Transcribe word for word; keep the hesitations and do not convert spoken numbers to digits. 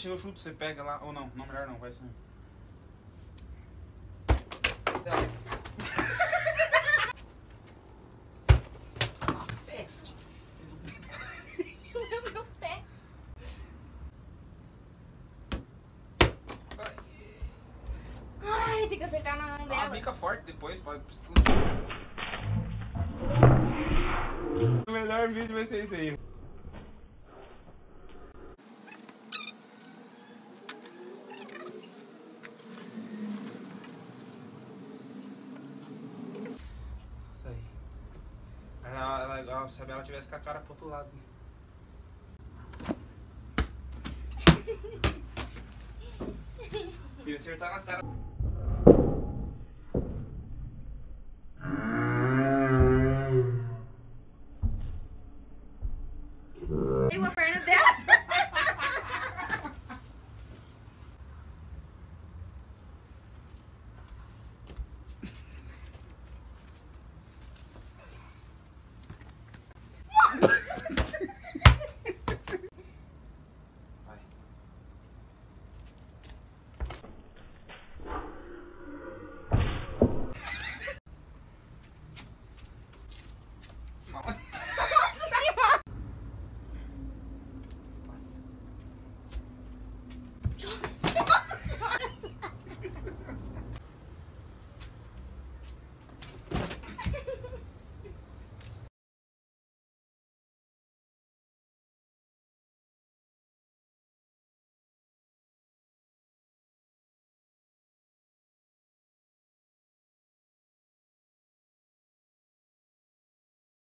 deixa, eu chuto, você pega lá. Ou não, não, melhor não, vai assim. Meu pé. Ai, tem que acertar na mão Dá uma dela. bica forte depois, pode. O melhor vídeo vai ser esse aí. Isso aí. Ela, ela, ela, se ela tivesse com a cara pro outro lado. Né? Queria acertar na cara.